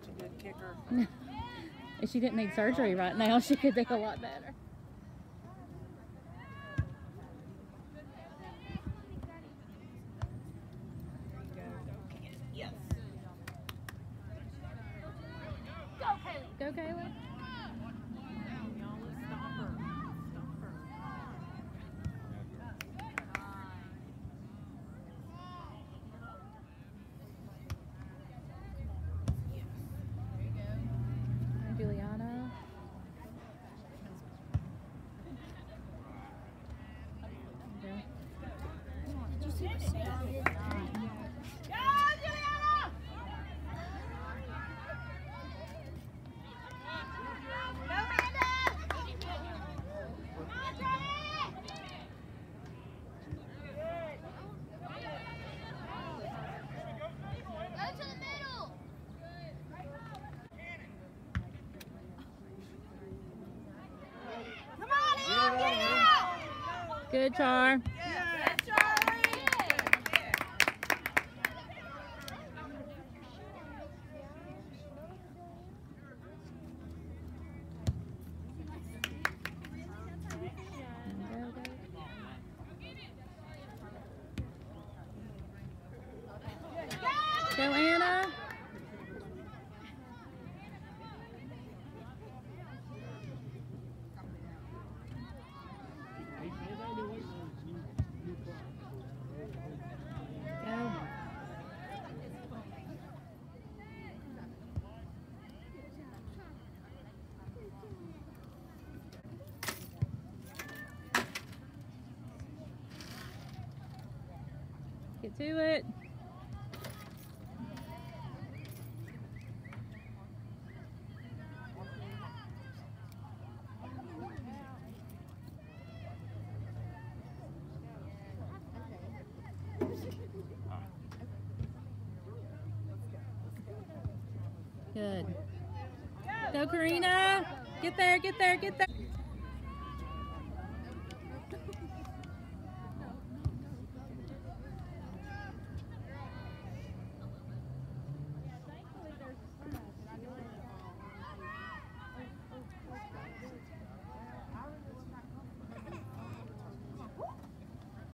such a good kicker. If she didn't need surgery right now, she could do a lot better. Yes. Go, Kayla. Juliana. Did you see the sound? Good, Char. Good, Charlie. Go, Anna. Get to it. Good. Go, Karina. Get there, get there, get there.